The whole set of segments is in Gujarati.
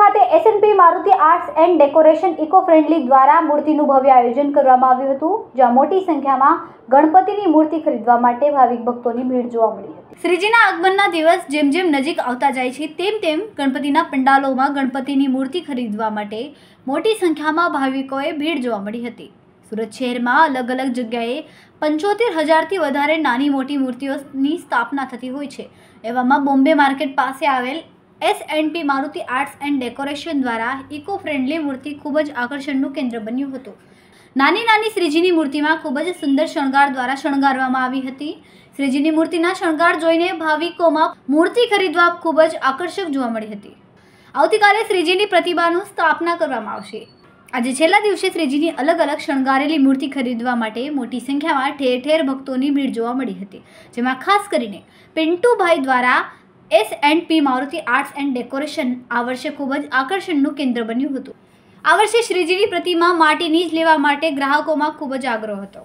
ખાતે SNP Maruti arts and decoration eco friendly દ્વારા મૂર્તિનું ભવ્ય આયોજન કરવામાં આવ્યું હતું, જ્યાં મોટી સંખ્યામાં ગણપતિની મૂર્તિ ખરીદવા માટે ભાવિક ભક્તોની ભીડ જોવા મળી હતી। શ્રીજીના આગમનના દિવસ જેમ જેમ નજીક આવતા જાય છે તેમ તેમ ગણપતિના પંડાલોમાં ગણપતિની મૂર્તિ ખરીદવા માટે મોટી સંખ્યામાં ભાવિકોએ ભીડ જોવા મળી હતી। સુરત શહેરમાં અલગ અલગ જગ્યાએ 75,000થી વધારે નાની મોટી મૂર્તિઓની સ્થાપના થતી હોય છે। એવામાં બોમ્બે માર્કેટ પાસે આવેલ SNP Maruti arts and decoration દ્વારા ઇકો ફ્રેન્ડલી મૂર્તિ ખૂબ જ આકર્ષણનું કેન્દ્ર બન્યું હતું। નાની નાની શ્રીજીની મૂર્તિમાં ખૂબ જ સુંદર શણગાર દ્વારા શણગારવામાં આવી હતી। શ્રીજીની મૂર્તિના શણગાર જોઈને ભાવિકોમાં મૂર્તિ ખરીદવા ખૂબ જ આકર્ષક જોવા મળી હતી। આવતીકાલે શ્રીજીની પ્રતિમાનું સ્થાપના કરવામાં આવશે। આજે છેલ્લા દિવસે શ્રીજીની અલગ અલગ શણગારેલી મૂર્તિ ખરીદવા માટે મોટી સંખ્યામાં ઠેર ઠેર ભક્તોની ભીડ જોવા મળી હતી, જેમાં ખાસ કરીને પિન્ટુભાઈ દ્વારા SNP Maruti arts and decoration આ વર્ષે ખૂબ જ આકર્ષણનું કેન્દ્ર બન્યું હતું। આ વર્ષે શ્રીજીની પ્રતિમા માટીની જ લેવા માટે ગ્રાહકોમાં ખૂબ જ આગ્રહ હતો।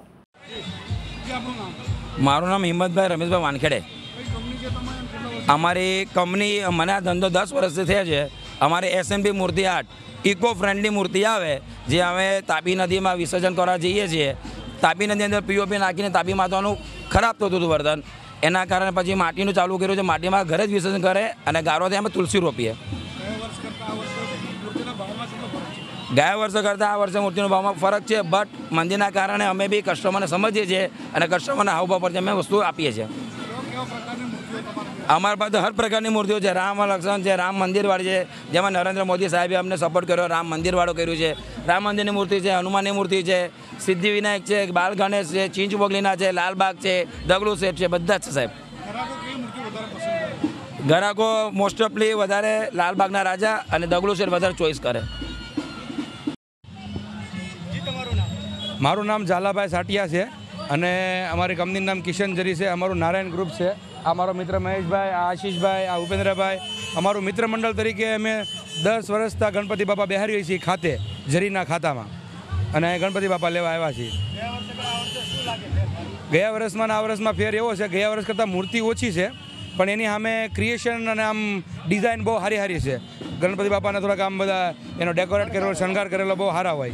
મારું નામ હિંમતભાઈ રમેશભાઈ વાનખેડે। અમારી કંપની મને આ ધંધો 10 વર્ષથી થયા છે। અમારે SNP મૂર્તિ આર્ટ ઇકો ફ્રેન્ડલી મૂર્તિ આવે જે અમે તાપી નદીમાં વિસર્જન કરવા જઈએ છીએ। તાપી નદી અંદર POP નાખીને તાપી માતાનું ખરાબ થતું હતું વર્તન, એના કારણે પછી માટીનું ચાલુ કર્યું છે। માટીમાં ઘરે જ વિસર્જન કરે અને ગારોથી અમે તુલસી રોપીએ। ગયા વર્ષે કરતાં આ વર્ષે મૂર્તિનો ભાવમાં ફરક છે, બટ મંદિરના કારણે અમે બી કસ્ટમરને સમજીએ છીએ અને કસ્ટમરના હાવભાવ પરથી અમે વસ્તુ આપીએ છીએ। અમારી પાસે હર પ્રકારની મૂર્તિઓ છે। રામ લક્ષ્મણ છે, રામ મંદિરવાળી છે, જેમાં નરેન્દ્ર મોદી સાહેબે અમને સપોર્ટ કર્યો, રામ મંદિરવાળો કર્યું છે। રામ મંદિરની મૂર્તિ છે, હનુમાનની મૂર્તિ છે, સિદ્ધિવિનાયક છે, બાલ ગણેશ છે, ચીંચ બોગલીના છે, લાલબાગ છે, દગડુ સેટ છે, બધા જ છે સાહેબ। ગ્રાહકો મોસ્ટ ઓફલી વધારે લાલબાગના રાજા અને દગડુ સેટ વધારે ચોઈસ કરે। મારું નામ ઝાલાભાઈ સાટિયા છે અને અમારી કંપનીનું નામ કિશન જરી છે। અમારું નારાયણ ગ્રુપ છે। આ મારો મિત્ર મહેશભાઈ, આ આશીષભાઈ, આ ઉપેન્દ્રભાઈ, અમારું મિત્ર મંડળ તરીકે અમે 10 વર્ષથી ગણપતિ બાપા બેહારીએ છીએ ખાતે, જરીના ખાતામાં, અને ગણપતિ બાપા લેવા આવ્યા છીએ। ગયા વર્ષમાં આ વર્ષમાં ફેર એવો છે, ગયા વર્ષ કરતાં મૂર્તિ ઓછી છે પણ એની સામે ક્રિએશન અને આમ ડિઝાઇન બહુ સારી સારી છે। ગણપતિ બાપાને થોડાક આમ બધા એનો ડેકોરેટ કરેલો, શણગાર કરેલો બહુ સારા હોય।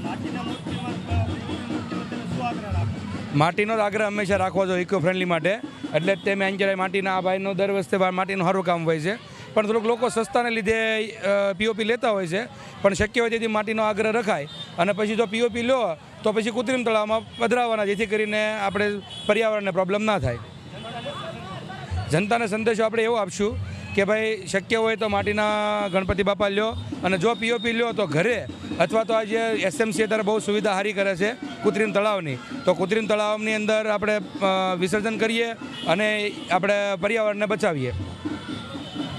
માટીનો જ આગ્રહ હંમેશા રાખવો જોઈએ ઇકો ફ્રેન્ડલી માટે, એટલે જ તેમ અંચરાય માટીના આ ભાઈનો દર વર્ષે માટીનું સારું કામ હોય છે। પણ થોડુંક લોકો સસ્તાને લીધે POP લેતા હોય છે, પણ શક્ય હોય તેથી માટીનો આગ્રહ રખાય અને પછી જો POP લો તો પછી કૃત્રિમ તળાવમાં પધરાવવાના, જેથી કરીને આપણે પર્યાવરણને પ્રોબ્લેમ ના થાય। જનતાને સંદેશો આપણે એવો આપશું કે ભાઈ શક્ય હોય તો માટીના ગણપતિ બાપા લ્યો, અને જો POP લ્યો તો ઘરે, અથવા તો આજે SMC અત્યારે બહુ સુવિધા સારી કરે છે કૃત્રિમ તળાવની, તો કૃત્રિમ તળાવની અંદર આપણે વિસર્જન કરીએ અને આપણે પર્યાવરણને બચાવીએ।